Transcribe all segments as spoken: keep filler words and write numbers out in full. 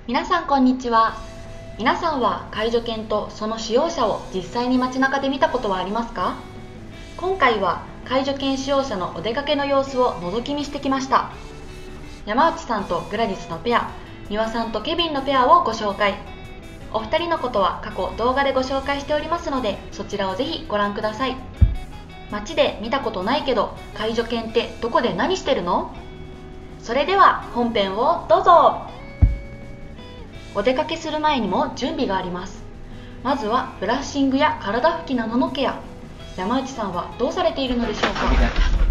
皆さんこんにちは。皆さんは介助犬とその使用者を実際に街中で見たことはありますか？今回は介助犬使用者のお出かけの様子を覗き見してきました。山内さんとグラディスのペア、三輪さんとケビンのペアをご紹介。お二人のことは過去動画でご紹介しておりますので、そちらをぜひご覧ください。街で見たことないけど介助犬ってどこで何してるの？それでは本編をどうぞ。お出かけする前にも準備があります。まずはブラッシングや体拭きなどのケア。山内さんはどうされているのでしょうか？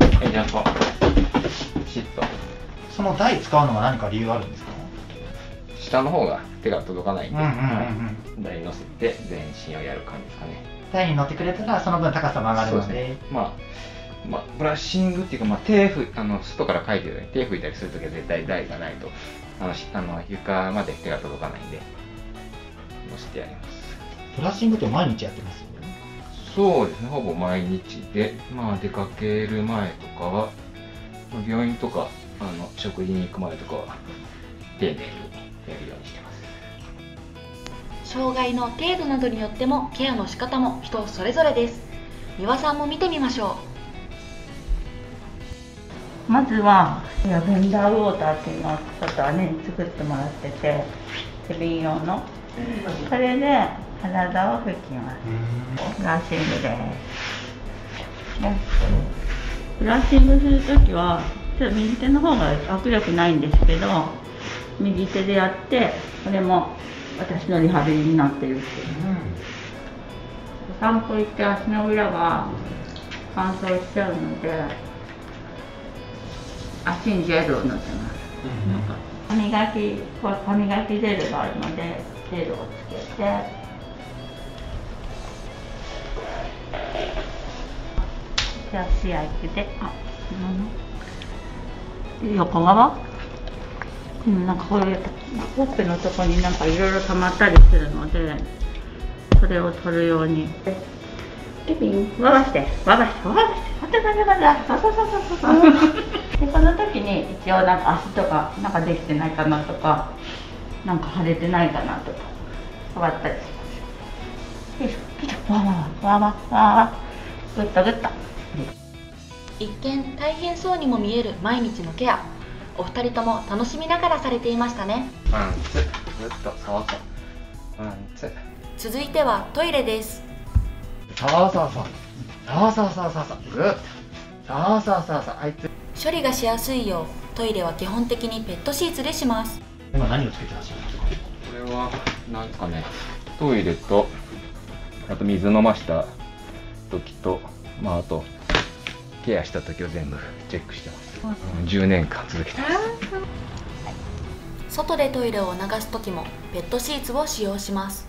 その台使うのは何か理由あるんですか？ 下の方が手が届かないんで、台に乗せて全身をやる感じですかね。 台に乗ってくれたらその分高さも上がるので、 ね、まあ、まあ、ブラッシングっていうか、まあ、手ふあの外から書いてるように手拭いたりするときは絶対台がないとあのあの床まで手が届かないんで乗せてやります。 ブラッシングって毎日やってます？ そうですね、ほぼ毎日で、まあ、出かける前とかは病院とかあの食事に行く前とかは丁寧にやるようにしてます。 障害の程度などによってもケアの仕方も人それぞれです。三輪さんも見てみましょう。まずはラベンダーウォーターっていうのをちょっと姉に作ってもらってて、ケビン用のそれで体を拭きます。ブラッシングでブラッシングするときはちょっと右手の方が握力ないんですけど、右手でやって、これも私のリハビリになっているっていう、うん、散歩行って足の裏が乾燥しちゃうので足にジェルを塗ってます。歯磨き、歯磨きジェルがあるのでジェルをつけて、じゃあ試合で、あ、横側、うん、なんかこういうほっぺのとこになんかいろいろ溜まったりするので、それを取るように。ケビン、わばして、わばして、わばして、待って待って待って、そうそうそうそうそう。で、この時に一応なんか足とかなんかできてないかなとか、なんか腫れてないかなとか触ったりします。よいしょ、わばわばわばわば、ぐっとぐっと。 一見大変そうにも見える毎日のケア。お二人とも楽しみながらされていましたね。 ワンツー、ぐっとそうそう、ワンツー。 続いてはトイレです。 そうそうそうそうそうそうそうそう、グッそうそうそうそう、あいつ処理がしやすいようトイレは基本的にペットシーツでします。 今何をつけてらっしゃるんですか？ これはなんですかね、トイレとあと水飲ました時と、まあ、あとケアした時を全部チェックしてます。じゅうねんかん続けてます。 外でトイレを流す時もペットシーツを使用します。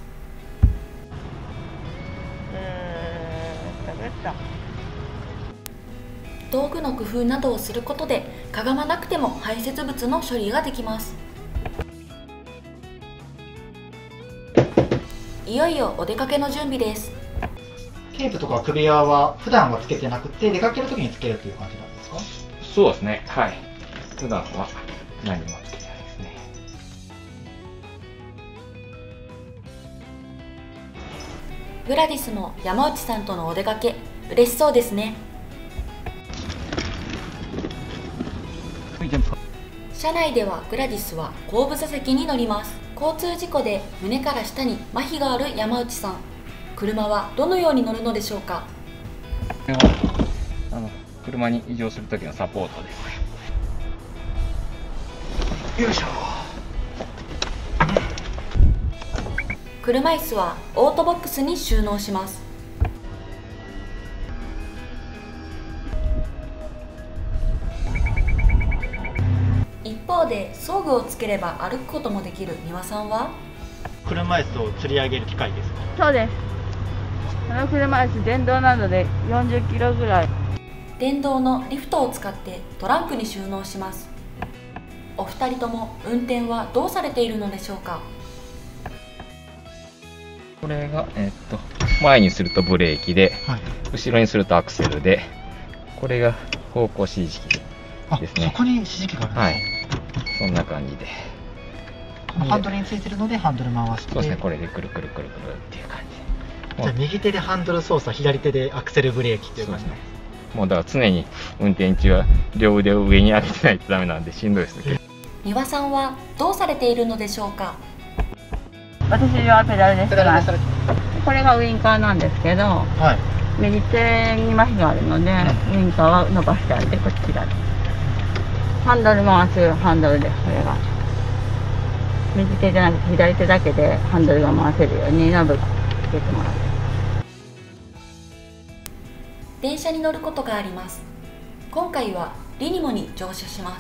道具の工夫などをすることでかがまなくても排泄物の処理ができます。いよいよお出かけの準備です。 ケープとか首輪は普段はつけてなくて出かけるときにつけるっていう感じなんですか？ そうですね、はい。普段は何もつけてないですね。 グラディスも山内さんとのお出かけ嬉しそうですね。車内ではグラディスは後部座席に乗ります。交通事故で胸から下に麻痺がある山内さん。車はどのように乗るのでしょうか？ これはあの車に移乗する時のサポートです。よいしょ。 車椅子はオートボックスに収納します。一方で装具をつければ歩くこともできる三輪さんは、 車椅子を吊り上げる機械ですか？ そうです。この車椅子電動なのでよんじゅっキロぐらい。 電動のリフトを使ってトランクに収納します。お二人とも運転はどうされているのでしょうか？ これが、えー、っと前にするとブレーキで、はい、後ろにするとアクセルで、これが方向指示器ですね。 あ、そこに指示器があるんですか？ はい、そんな感じでハンドルについてるのでハンドル回して、 そうですね、これでくるくるくるくるっていう感じ。 じゃあ右手でハンドル操作、左手でアクセルブレーキっていう感じ。 そうですね。もうだから常に運転中は両腕を上に上げてないとダメなんでしんどいですけど。 三輪さんはどうされているのでしょうか。 私はペダルでしてます。 ペダルでこれがウインカーなんですけど、 はい。 右手に麻痺があるので、ウインカーは伸ばしてあってこっちだ。ハンドル回すハンドルです。これが右手じゃなくて左手だけでハンドルが回せるようにナブがつけてもらって。 電車に乗ることがあります。今回はリニモに乗車します。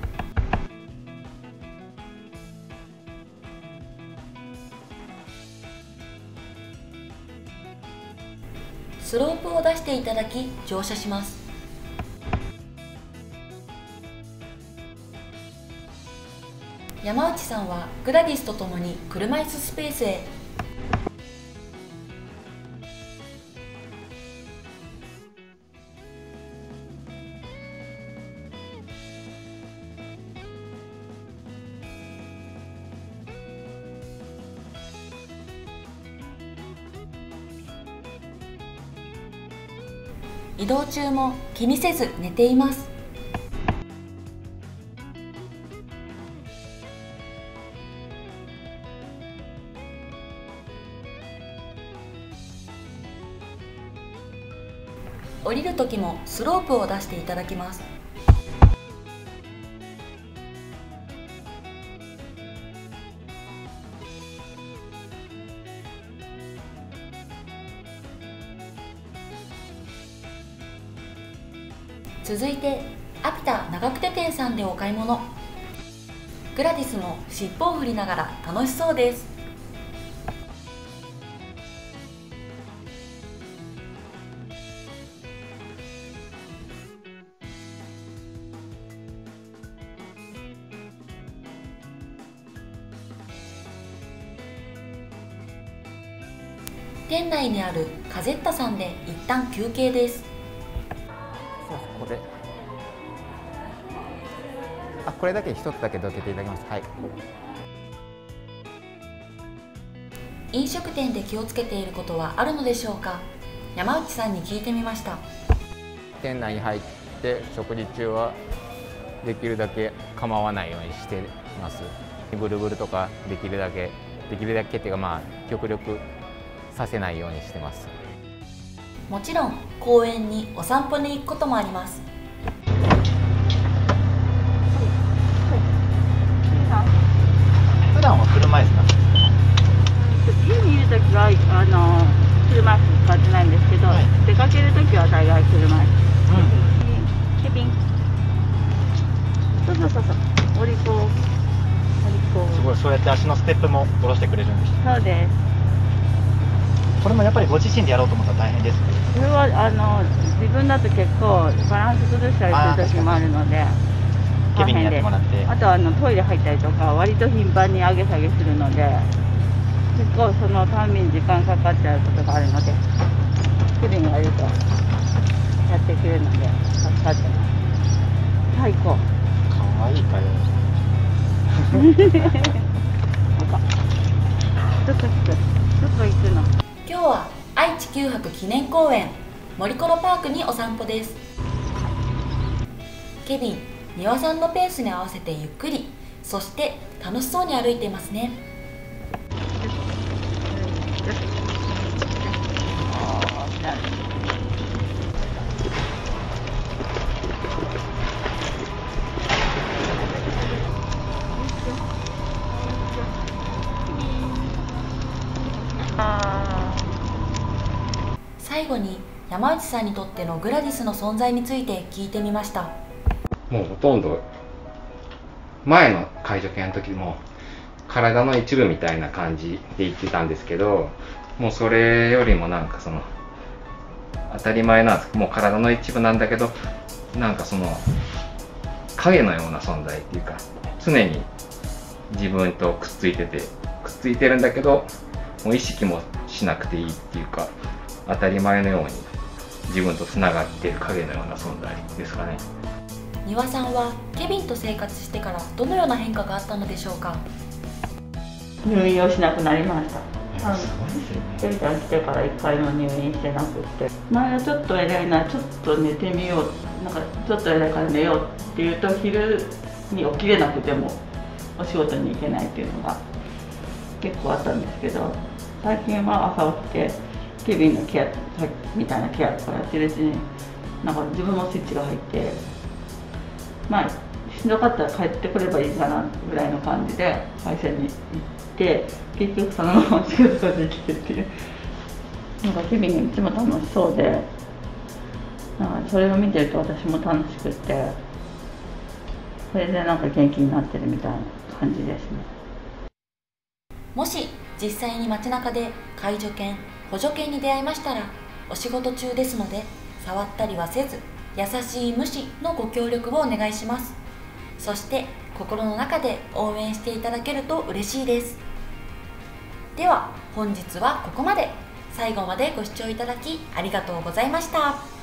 スロープを出していただき乗車します。山内さんはグラディスとともに車椅子スペースへ。移動中も気にせず寝ています。降りる時もスロープを出していただきます。続いてアピタ長久手店さんでお買い物。グラディスも尻尾を振りながら楽しそうです。店内にあるカゼッタさんで一旦休憩です。 これあこれだけ一つだけどけていただきます。はい。 飲食店で気をつけていることはあるのでしょうか。山内さんに聞いてみました。 店内に入って食事中はできるだけ構わないようにしてます。ブルブルとかできるだけできるだけっていうかまあ極力させないようにしてます。 もちろん公園にお散歩に行くこともあります。 普段は車椅子なんですか？ 家にいるときはあの車椅子使ってないんですけど、はい、出かけるときは大概車椅子。うん。ケビン。そうそうそうそう。お利口。お利口。 すごい、そうやって足のステップも下ろしてくれるんです。 そうです。 これもやっぱりご自身でやろうと思ったら大変ですか？ これはあの自分だと結構バランス崩したりする時もあるのでケビンにやってもらって、 あとはあのトイレ入ったりとか割と頻繁に上げ下げするので結構そのたんびに時間かかっちゃうことがあるのでケビンがいるとやってくれるので助かってます。最高。 かわいいかよ。 どこ行く？どこ行くの？ 今日は愛知九博記念公園森コロパークにお散歩です。ケビン、三輪さんのペースに合わせてゆっくり、そして楽しそうに歩いていますね。最後に山内さんにとってのグラディスの存在について聞いてみました。 もうほとんど前の介助犬の時も体の一部みたいな感じで言ってたんですけど、もうそれよりもなんかその当たり前なんですけど、もう体の一部なんだけど、なんかその影のような存在っていうか、常に自分とくっついててくっついてるんだけど、もう意識もしなくていいっていうか、当たり前のように自分とつながっている影のような存在ですかね。 三輪さんはケビンと生活してからどのような変化があったのでしょうか。 入院をしなくなりました。あのすごいですよね。 ケイちゃん来てからいっかいも入院してなくって、前はちょっと偉いな、ちょっと寝てみよう、なんかちょっと偉いから寝ようっていうと、昼に起きれなくてもお仕事に行けないっていうのが結構あったんですけど、最近は朝起きてケビンのケアみたいなケアとかやってるうちに、なんか自分もスイッチが入って、まあしんどかったら帰ってくればいいかなぐらいの感じで会社に行って、結局そのまま仕事ができてっていう、なんかケビンがいつも楽しそうで、なんかそれを見てると私も楽しくって、それでなんか元気になってるみたいな感じですね。 もし実際に街中で介助犬、補助犬に出会いましたら、お仕事中ですので触ったりはせず、優しい無視のご協力をお願いします。そして心の中で応援していただけると嬉しいです。では本日はここまで。最後までご視聴いただきありがとうございました。